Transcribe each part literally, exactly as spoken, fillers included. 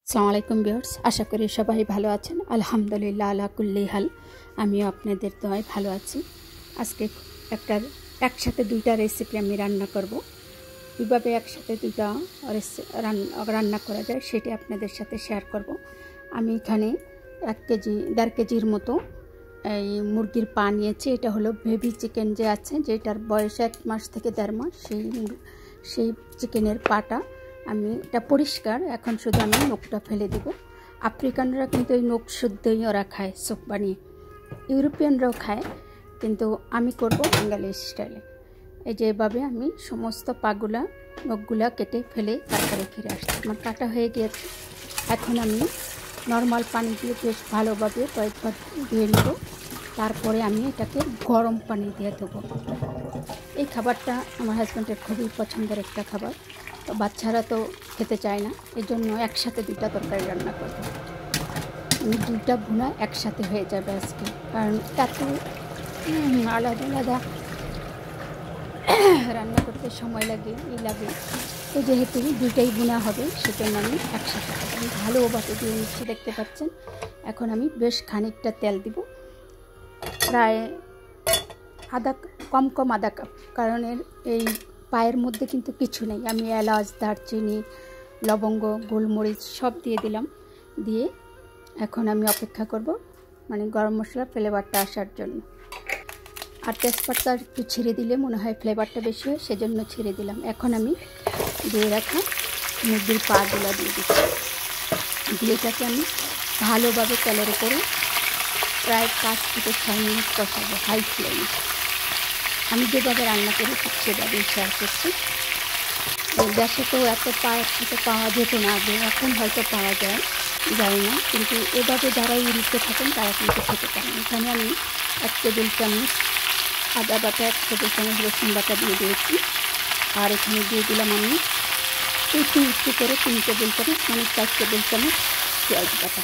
আসসালামু আলাইকুম ভিউয়ার্স, আশা করি সবাই ভালো আছেন। আলহামদুলিল্লাহ আলা কুল্লি হাল, আমিও আপনাদের দোয়ায় ভালো আছি। আজকে একটা একসাথে দুইটা রেসিপি আমি রান্না করব। কীভাবে একসাথে দুইটা রান্না করা যায় সেটি আপনাদের সাথে শেয়ার করব। আমি এখানে এক কেজি দেড় কেজির মতো এই মুরগির পা নিয়েছি। এটা হলো বেবি চিকেন যে আছে, যেটার বয়স এক মাস থেকে দেড় মাস, সেই সেই চিকেনের পাটা আমি এটা পরিষ্কার। এখন শুধু আমি নখটা ফেলে দেব। আফ্রিকানরা কিন্তু এই নখ শুদ্ধই ওরা খায়, চোখ বানিয়ে। ইউরোপিয়ানরাও খায়, কিন্তু আমি করব বাঙালি স্টাইলে। এই যে এভাবে আমি সমস্ত পাগুলা নখগুলা কেটে ফেলে তারপরে ফিরে আসছি। আমার কাটা হয়ে গিয়েছে। এখন আমি নর্মাল পানি দিয়ে বেশ ভালোভাবে কয়েকবার ধুয়ে নেব। তারপরে আমি এটাকে গরম পানি দিয়ে দেবো। এই খাবারটা আমার হাজব্যান্ডের খুবই পছন্দের একটা খাবার। তো বাচ্চারা তো খেতে চায় না, এই জন্য একসাথে দুইটা তরকারি রান্না করব। আমি দুইটা ভুনা একসাথে হয়ে যাবে আজকে, কারণ এত আলাদা আলাদা রান্না করতে সময় লাগে ই লাগে। তো যেহেতু দুইটাই ভুনা হবে, সেজন্য আমি একসাথে আমি ভালোভাবে দিয়ে নিচ্ছি, দেখতে পাচ্ছেন। এখন আমি বেশ খানিকটা তেল দিব, প্রায় আধা কম কম আধা কাপ, কারণ এর এই পায়ের মধ্যে কিন্তু কিছু নেই। আমি এলাচ, দারচিনি, লবঙ্গ, গোলমরিচ সব দিয়ে দিলাম। দিয়ে এখন আমি অপেক্ষা করব মানে গরম মশলা ফ্লেভারটা আসার জন্য। আর তেজপাতা একটু ছিঁড়ে দিলে মনে হয় ফ্লেভারটা বেশি হয়, সেজন্য ছিঁড়ে দিলাম। এখন আমি দিয়ে রাখা মুরগির পাগুলো দিয়ে দিচ্ছি। দিয়ে এটাকে আমি ভালোভাবে তেলের উপরে প্রায় পাঁচ থেকে ছয় মিনিট কষাবো হাই ফ্লেমে। আমি যেভাবে রান্না করি ঠিক সেভাবেই শেয়ার করছি। গ্যাসে তো এত পা একসাথে পাওয়া যেত না আগে, এখন হয়তো পাওয়া যায় যায় না, কিন্তু এভাবে যারা ইউরোপে থাকেন তারা কিন্তু খেতে পারেন। এখানে আমি এক টেবিল চামচ আদা বাটা, এক টেবিল চামচ রসুন বাটা দিয়ে দিয়েছি। আর এখানে দিয়ে দিলাম আমি একটু একটু করে তিন টেবিল চামচ মানে চার টেবিল চামচ পেঁয়াজ বাটা।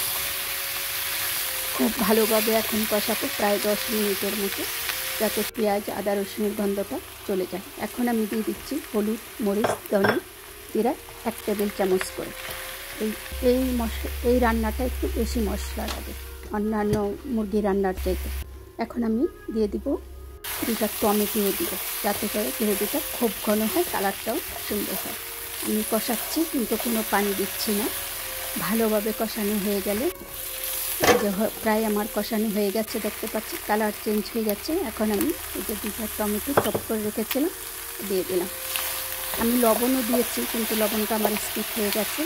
খুব ভালোভাবে এখন কষাবো প্রায় দশ মিনিটের মতো, যাতে পেঁয়াজ আদা রসুনের গন্ধটা চলে যায়। এখন আমি দিয়ে দিচ্ছি হলুদ, মরিচ, ধনে জিরা এক টেবিল চামচ করে। এই এই মশলা এই রান্নাটা একটু বেশি মশলা লাগে অন্যান্য মুরগি রান্নার চাইতে। এখন আমি দিয়ে দিব দুটা টমেটোও দিব, যাতে করে গ্রেভিটা খুব ঘন হয়, কালারটাও সুন্দর হয়। আমি কষাচ্ছি, কিন্তু কোনো পানি দিচ্ছি না। ভালোভাবে কষানো হয়ে গেলে, যে প্রায় আমার কষানো হয়ে গেছে, দেখতে পাচ্ছি কালার চেঞ্জ হয়ে গেছে। এখন আমি এই যে দুটা টমেটো চপ করে রেখেছিলাম দিয়ে দিলাম। আমি লবণও দিয়েছি, কিন্তু লবণটা আমার স্কিপ হয়ে গেছে।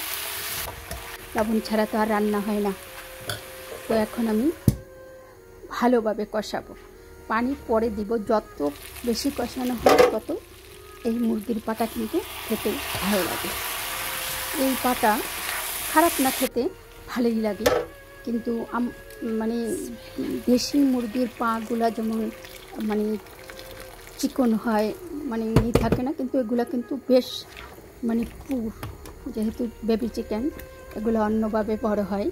লবণ ছাড়া তো আর রান্না হয় না। তো এখন আমি ভালোভাবে কষাবো, পানি পরে দিব। যত বেশি কষানো হয় তত এই মুরগির পাটা কিন্তু খেতে ভালো লাগে। এই পাটা খারাপ না, খেতে ভালোই লাগে, কিন্তু মানে দেশি মুরগির পাগুলা যেমন মানে চিকন হয়, মানে ই থাকে না, কিন্তু এগুলো কিন্তু বেশ মানে পুর, যেহেতু বেবি চিকেন এগুলো অন্যভাবে বড় হয়।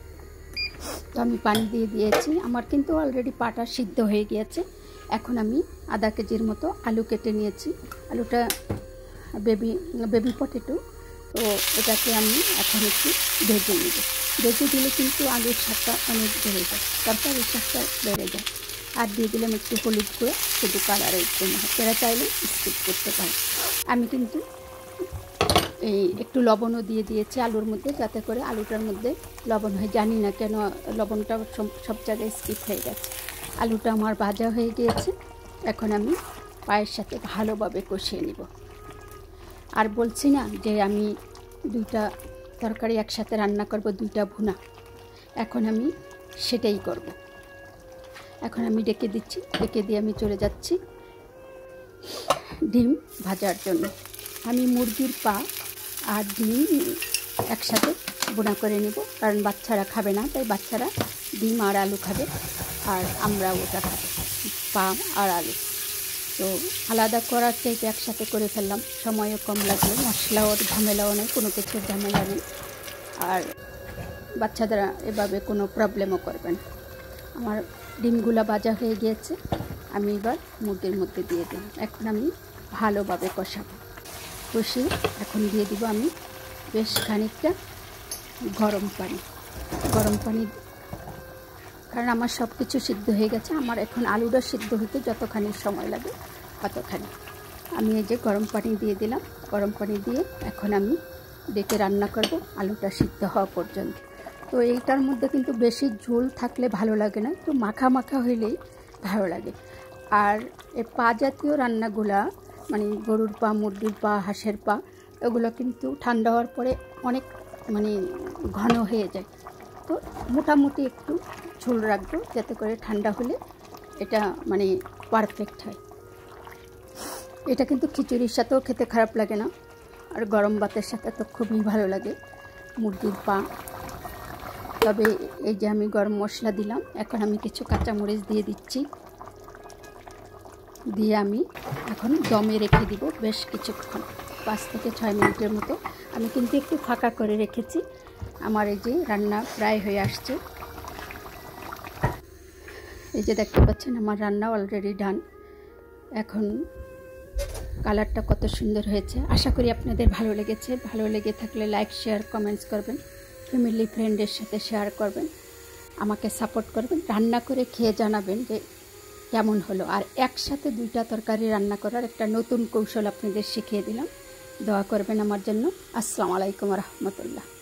তো আমি পানি দিয়ে দিয়েছি, আমার কিন্তু অলরেডি পাটা সিদ্ধ হয়ে গিয়েছে। এখন আমি আধা কেজির মতো আলু কেটে নিয়েছি। আলুটা বেবি বেবি পটেটো, তো এটাকে আমি এখন একটু ভেজে নেব। ভেজে দিলে কিন্তু আলুর স্বাদটা অনেক বেড়ে যায়, তরকারির স্বাদটা বেড়ে যায়। আর দিয়ে দিলাম একটু হলুদ গুঁড়ো, শুধু কালারের জন্য। এরা চাইলে স্কিপ করতে পারে। আমি কিন্তু এই একটু লবণও দিয়ে দিয়েছি আলুর মধ্যে, যাতে করে আলুটার মধ্যে লবণ হয়। জানি না কেন লবণটা সব জায়গায় স্কিপ হয়ে গেছে। আলুটা আমার ভাজা হয়ে গিয়েছে। এখন আমি পায়ের সাথে ভালোভাবে কষিয়ে নিব। আর বলছি না যে আমি দুইটা তরকারি একসাথে রান্না করব, দুইটা ভুনা। এখন আমি সেটাই করব। এখন আমি ডেকে দিচ্ছি, ডেকে দিয়ে আমি চলে যাচ্ছি ডিম ভাজার জন্য। আমি মুরগির পা আর ডিম একসাথে ভুনা করে নেব, কারণ বাচ্চারা খাবে না, তাই বাচ্চারা ডিম আর আলু খাবে, আর আমরা ওটা খাবো, পা আর আলু। তো আলাদা করার চাইতে একসাথে করে ফেললাম, সময়ও কম লাগলো, মশলাও ঝামেলাও নেই, কোনো কিছুর ঝামেলা নেই। আর বাচ্চাদের এভাবে কোনো প্রবলেমও করবে না। আমার ডিমগুলো ভাজা হয়ে গিয়েছে, আমি এবার মুরগির মধ্যে দিয়ে দিলাম। এখন আমি ভালোভাবে কষাবো। কষিয়ে এখন দিয়ে দিব আমি বেশ খানিকটা গরম পানি গরম পানি কারণ আমার সব কিছু সিদ্ধ হয়ে গেছে। আমার এখন আলুটা সিদ্ধ হতে যতখানি সময় লাগে ততখানি। আমি এই যে গরম পানি দিয়ে দিলাম। গরম পানি দিয়ে এখন আমি ডেকে রান্না করব আলুটা সিদ্ধ হওয়া পর্যন্ত। তো এইটার মধ্যে কিন্তু বেশি ঝোল থাকলে ভালো লাগে না, একটু মাখা মাখা হইলেই ভালো লাগে। আর এই পা জাতীয় রান্নাগুলা মানে গরুর পা, মুরগির পা, হাঁসের পা, এগুলো কিন্তু ঠান্ডা হওয়ার পরে অনেক মানে ঘন হয়ে যায়। তো মোটামুটি একটু ঝোল রাখবো যাতে করে ঠান্ডা হলে এটা মানে পারফেক্ট হয়। এটা কিন্তু খিচুড়ির সাথেও খেতে খারাপ লাগে না, আর গরম ভাতের সাথে তো খুবই ভালো লাগে মুরগির পা। তবে এই যে আমি গরম মশলা দিলাম, এখন আমি কিছু কাঁচামরিচ দিয়ে দিচ্ছি, দিয়ে আমি এখন দমে রেখে দিব বেশ কিছুক্ষণ, পাঁচ থেকে ছয় মিনিটের মতো। আমি কিন্তু একটু ফাঁকা করে রেখেছি। আমার এই যে রান্না প্রায় হয়ে আসছে। এই যে দেখতে পাচ্ছেন আমার রান্না অলরেডি ডান। এখন কালারটা কত সুন্দর হয়েছে। আশা করি আপনাদের ভালো লেগেছে। ভালো লেগে থাকলে লাইক, শেয়ার, কমেন্টস করবেন, ফ্যামিলি ফ্রেন্ডের সাথে শেয়ার করবেন, আমাকে সাপোর্ট করবেন, রান্না করে খেয়ে জানাবেন যে কেমন হলো। আর একসাথে দুইটা তরকারি রান্না করার একটা নতুন কৌশল আপনাদের শিখিয়ে দিলাম। দোয়া করবেন আমার জন্য। আসসালামু আলাইকুম রহমতুল্লাহ।